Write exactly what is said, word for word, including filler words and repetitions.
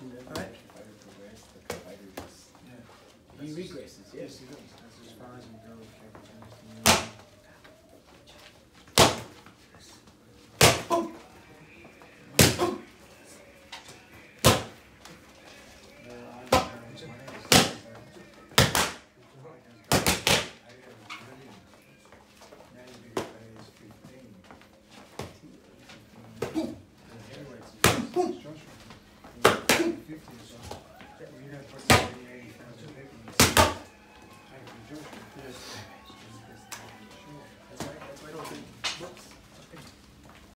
Alright? He regresses, yes. Yes, he does. That's as far as he goes.